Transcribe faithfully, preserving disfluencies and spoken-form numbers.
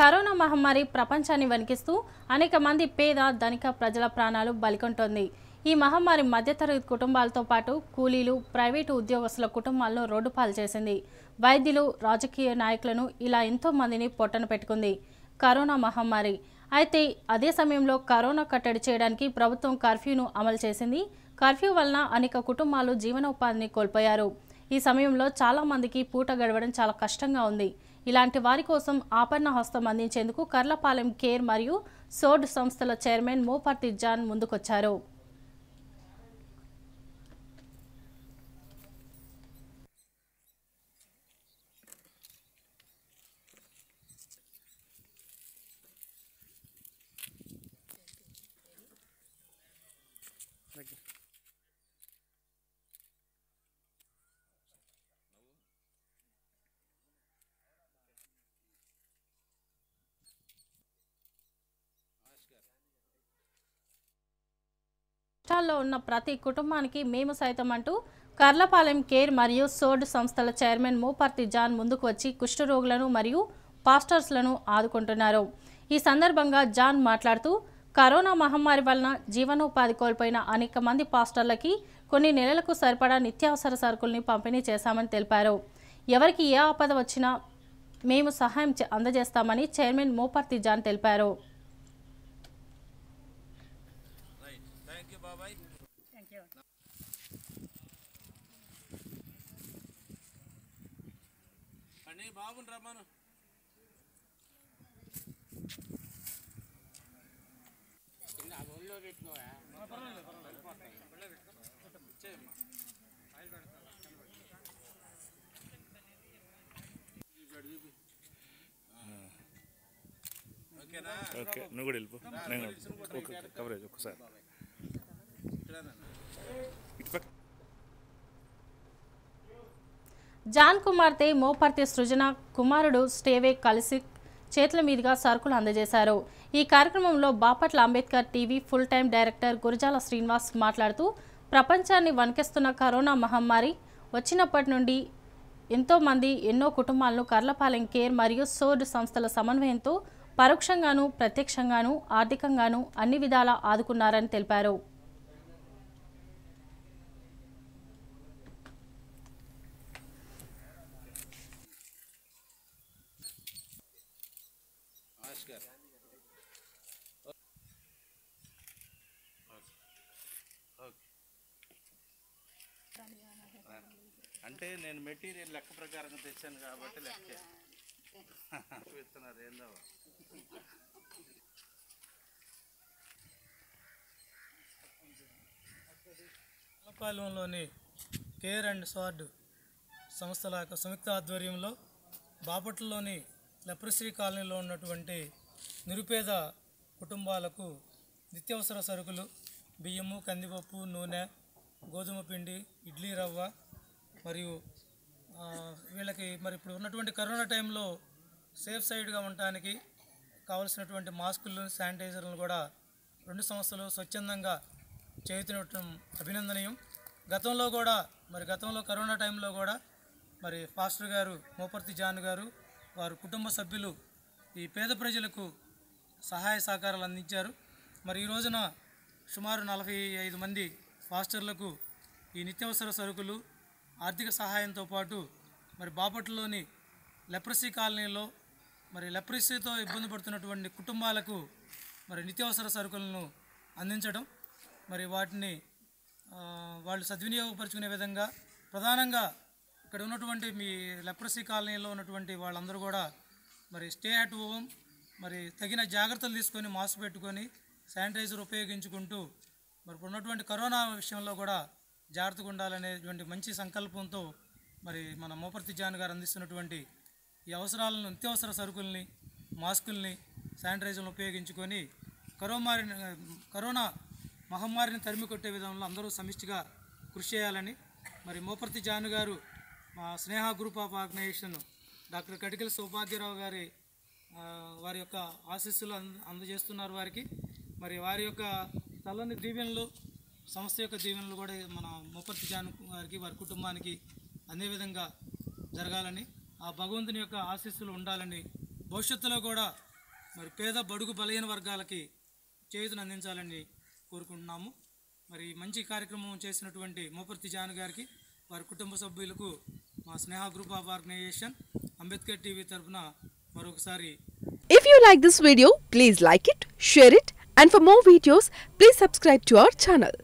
Corona మహమ్మారి ప్రపంచాన్ని వణికిస్తూ అనేక మంది పేద ధనిక ప్రజల ప్రాణాలు బలికొంటోంది. ఈ మహమ్మారి మధ్యతరగతి కుటుంబాలతో పాటు కూలీలు, ప్రైవేటు ఉద్యోగస్తుల కుటుంబాలను రోడ్డుపాలు చేసింది. వైద్యులు, రాజకీయ నాయకులను ఇలా ఎంతో మందిని పొట్టన పెట్టుకుంది కరోనా మహమ్మారి. అయితే అదే సమయంలో కరోనా కట్టడి చేయడానికి ప్రభుత్వం కర్ఫ్యూను అమలు చేసింది. కర్ఫ్యూ వలన అనేక కుటుంబాలు జీవనోపాధిని కోల్పోయారు. ఈ సమయంలో చాలా మందికి పూట గడవడం చాలా కష్టంగా ఉంది. ఇలాంటి వారి కోసం ఆపన్న హస్తం అందించేందుకు కర్లపాలెం కేర్ మరియు సోడ్ సంస్థల చైర్మన్ మోపర్తి జాన్ ముందుకొచ్చారు. కష్టాల్లో ఉన్న ప్రతి కుటుంబానికి మేము సైతం అంటూ కర్లపాలెం కేర్ మరియు సోడ్ సంస్థల చైర్మన్ మోపర్తి జాన్ ముందుకు వచ్చి కుష్ఠరోగులను మరియు పాస్టర్స్లను ఆదుకుంటున్నారు. ఈ సందర్భంగా జాన్ మాట్లాడుతూ కరోనా మహమ్మారి వలన జీవనోపాధి కోల్పోయిన అనేక మంది పాస్టర్లకి కొన్ని నెలలకు సరిపడా నిత్యావసర సరుకుల్ని పంపిణీ చేశామని తెలిపారు. ఎవరికి ఏ ఆపద వచ్చినా మేము సహాయం అందజేస్తామని చైర్మన్ మోపర్తి జాన్ తెలిపారు. బాబుని రమ్మను. ఒళ్ళో పెట్టుకోవా ఓకే, నువ్వు కూడా వెళ్ళిపో. నేను ఓకే కవరేజ్ ఒక్కసారి జాన్ కుమార్తె మోపర్తి సృజన కుమారుడు స్టేవే కలిసి చేతుల మీదుగా సరుకులు అందజేశారు. ఈ కార్యక్రమంలో Bapatla Ambedkar TV full time director Gurajala Srinivas మాట్లాడుతూ ప్రపంచాన్ని వణికిస్తున్న కరోనా మహమ్మారి వచ్చినప్పటి నుండి ఎంతోమంది ఎన్నో కుటుంబాలను కర్లపాలెం కేర్ మరియు సోడ్ సంస్థల సమన్వయంతో పరోక్షంగాను ప్రత్యక్షంగాను ఆర్థికంగాను అన్ని విధాలా ఆదుకున్నారని తెలిపారు. అంటే నేను మెటీరియల్ లెక్క ప్రకారంగా తెచ్చాను కాబట్టి లెక్క ఇస్తున్నారు. ఏందో కర్లపాలెంలోని కేర్ అండ్ సార్డ్ సంస్థల యొక్క సంయుక్త ఆధ్వర్యంలో బాపట్లలోని లెప్రసీ కాలనీలో ఉన్నటువంటి నిరుపేద కుటుంబాలకు నిత్యావసర సరుకులు బియ్యము, కందిపప్పు, నూనె, గోధుమ పిండి, ఇడ్లీ రవ్వ మరియు వీళ్ళకి మరి ఇప్పుడు ఉన్నటువంటి కరోనా టైంలో సేఫ్ సైడ్గా ఉండటానికి కావలసినటువంటి మాస్కులు, శానిటైజర్లను కూడా రెండు సంస్థలు స్వచ్ఛందంగా చేయుతుండటం అభినందనీయం. గతంలో కూడా మరి గతంలో కరోనా టైంలో కూడా మరి పాస్టర్ గారు మోపర్తి జాన్ గారు వారు కుటుంబ సభ్యులు ఈ పేద ప్రజలకు సహాయ సహకారాలు అందించారు. మరి ఈ రోజున సుమారు నలభై ఐదు మంది పాస్టర్లకు ఈ నిత్యావసర సరుకులు ఆర్థిక సహాయంతో పాటు మరి బాపట్లలోని లెప్రసీ కాలనీలో మరి లెప్రసీతో ఇబ్బంది పడుతున్నటువంటి కుటుంబాలకు మరి నిత్యావసర సరుకులను అందించడం, మరి వాటిని వాళ్ళు సద్వినియోగపరుచుకునే విధంగా ప్రధానంగా ఇక్కడ ఉన్నటువంటి మీ లెప్రసీ కాలనీలో ఉన్నటువంటి వాళ్ళందరూ కూడా మరి స్టే అట్ హోమ్, మరి తగిన జాగ్రత్తలు తీసుకొని మాస్క్ పెట్టుకొని శానిటైజర్ ఉపయోగించుకుంటూ మరి ఉన్నటువంటి కరోనా విషయంలో కూడా జాగ్రత్తగా ఉండాలనేటువంటి మంచి సంకల్పంతో మరి మన మోపర్తి జాన్ గారు అందిస్తున్నటువంటి ఈ అవసరాలను నిత్యావసర సరుకుల్ని, మాస్కుల్ని, శానిటైజర్లను ఉపయోగించుకొని కరోనా కరోనా మహమ్మారిని తరిమి కొట్టే విధంలో అందరూ సమిష్టిగా కృషి చేయాలని మరి మోపర్తి జాన్ గారు మా Sneha group of organization doctor Katikala Soubhagyarao గారి వారి యొక్క ఆశీస్సులు అందజేస్తున్నారు వారికి. మరి వారి యొక్క చల్లని దీవెనలు, సంస్థ యొక్క దీవెనలు కూడా మన మోపర్తి జాన్ గారికి వారి కుటుంబానికి అందే విధంగా జరగాలని, ఆ భగవంతుని యొక్క ఆశీస్సులు ఉండాలని, భవిష్యత్తులో కూడా మరి పేద బడుగు బలహీన వర్గాలకి చేయూతను అందించాలని కోరుకుంటున్నాము. మరి మంచి కార్యక్రమం చేసినటువంటి మోపర్తి జాన్ గారికి, వారి కుటుంబ సభ్యులకు మా Sneha group of organization Ambedkar TV తరఫున మరొకసారి. If you like this video, please like it, share it, and for more videos, please subscribe to our channel.